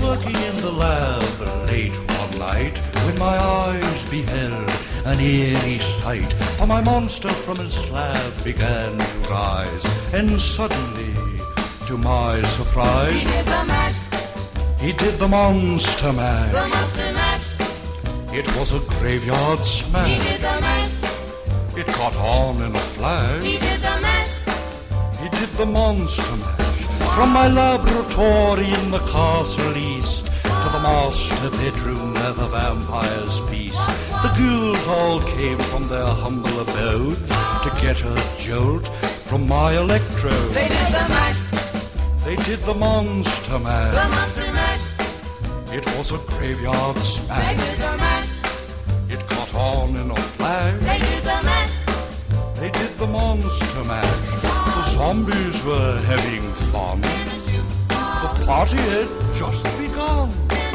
working in the lab late one night when my eyes beheld an eerie sight. For my monster from his slab began to rise, and suddenly, to my surprise, he did the mash. He did the monster mash. The monster mash. It was a graveyard smash. He did the mash. It caught on in a flash. He did the mash. He did the monster mash. From my laboratory in the castle east to the master bedroom where the vampires feast, the ghouls all came from their humble abodes to get a jolt from my electrode. They did the mash. They did the monster mash. The monster mash. It was a graveyard They smash. did the mash. It caught on in a flash. They did the mash. They did the monster mash. The zombies were having fun. The party had just begun.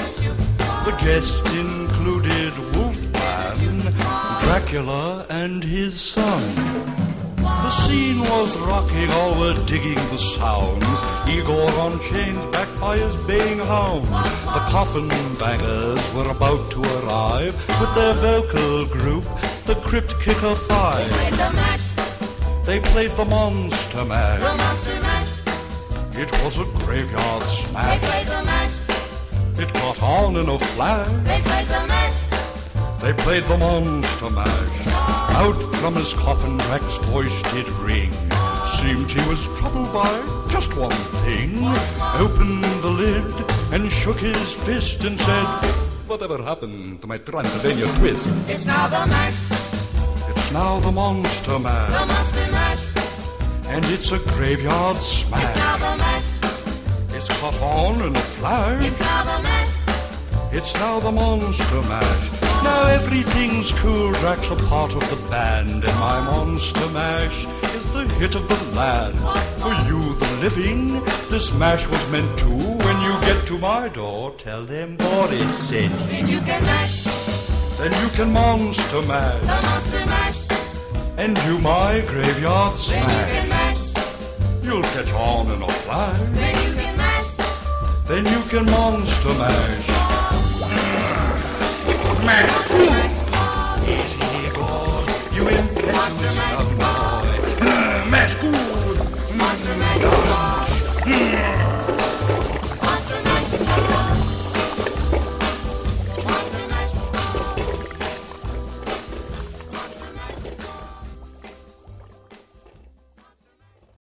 The guests included Wolfman, Dracula, and his son. The scene was rocking, all were digging the sounds. Igor on chains, backed by his baying hounds. The coffin bangers were about to arrive with their vocal group, the Crypt Kicker 5. They played the mash. They played the monster mash. The monster mash. It was a graveyard They smash. played the mash. It caught on in a flash. They played the mash. They played the monster mash. Out from his coffin, Drac's voice did ring. Seemed he was troubled by just one thing. Opened the lid and shook his fist and said, "Whatever happened to my Transylvania twist?" It's now the mash. It's now the monster mash. The monster mash. And it's a graveyard It's smash. now the mash. It's caught on in a flash. It's now the mash. It's now the monster mash. Now everything's cool, Drac's a part of the band, and my monster mash is the hit of the land. For you, the living, this mash was meant to. When you get to my door, tell them Boris sent you. Then you can mash. Then you can monster mash The monster mash. and do my graveyard Then you can smash. mash. You'll catch on in a flash. Then you can mash. Then you can monster mash. Mash. Easy, Igor. You ain't catching this stuff.